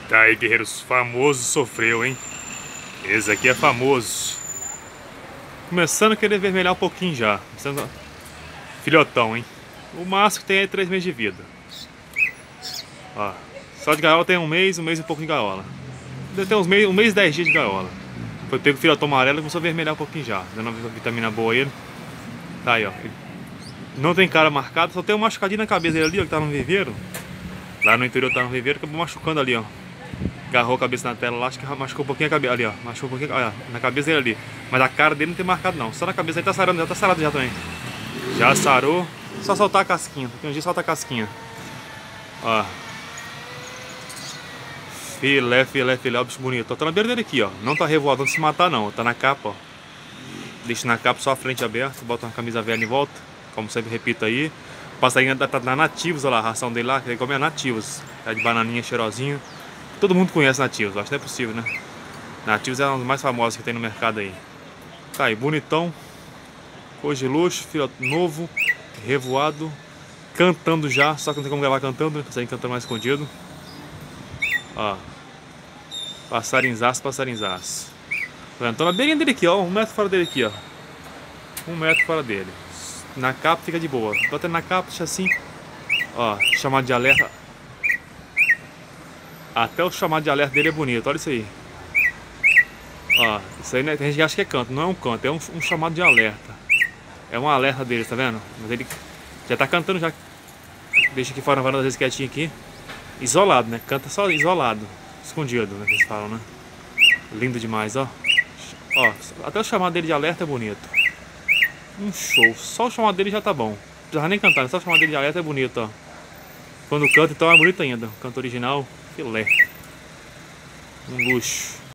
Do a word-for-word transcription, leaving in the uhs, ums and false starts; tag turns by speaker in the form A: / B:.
A: Tá aí, guerreiros, famoso sofreu, hein? Esse aqui é famoso. Começando a querer vermelhar um pouquinho já. Começando... Filhotão, hein? O máximo que tem é três meses de vida. Ó, só de gaiola tem um mês, um mês e pouco de gaiola. Deve ter uns meses, um mês e dez dias de gaiola. Foi pego o filhotão amarelo e começou a vermelhar um pouquinho já. Dando uma vitamina boa a ele. Tá aí, ó. Não tem cara marcada, só tem um machucadinho na cabeça dele ali, ó, que tá no viveiro. Lá no interior tá no viveiro, acabou machucando ali, ó. Agarrou a cabeça na tela lá, acho que machucou um pouquinho a cabeça ali, ó. Machucou um pouquinho, olha, na cabeça dele ali. Mas a cara dele não tem marcado não, só na cabeça aí tá sarando, já tá sarado já também. Já sarou, só soltar a casquinha, porque um dia solta a casquinha. Ó. Filé, filé, filé, ó, bicho bonito. Tá na beira dele aqui, ó. Não tá revoado, não se matar não, tá na capa, ó. Deixa na capa só a frente aberta, bota uma camisa velha em volta, como sempre repito aí. O passarinho tá na Nativos, olha lá, a ração dele lá, que ele come é Nativos. É de bananinha cheirosinho. Todo mundo conhece Nativos, acho que não é possível, né? Nativos é um dos mais famosos que tem no mercado aí. Tá aí, bonitão. Cor de luxo, filhote novo, revoado. Cantando já, só que não tem como gravar cantando, né? Consegue cantando mais escondido. Ó. Passarinzaço, passarinzaço. Tô na beirinha dele aqui, ó. Um metro fora dele aqui, ó. Um metro fora dele. Na capa fica de boa. Bota na capa, deixa assim. Ó, chamado de alerta. Até o chamado de alerta dele é bonito, olha isso aí. Ó, isso aí, né, tem gente que acha que é canto, não é um canto, é um, um chamado de alerta. É um alerta dele, tá vendo? Mas ele já tá cantando já. Deixa aqui fora na varanda, às vezes quietinho aqui. Isolado, né? Canta só isolado. Escondido, né? Que eles falam, né? Lindo demais, ó. Ó, até o chamado dele de alerta é bonito. Um show. Só o chamado dele já tá bom. Não precisava nem cantar, só o chamado dele de alerta é bonito, ó. Quando canta, então é bonito ainda. Canto original, filé. Um luxo.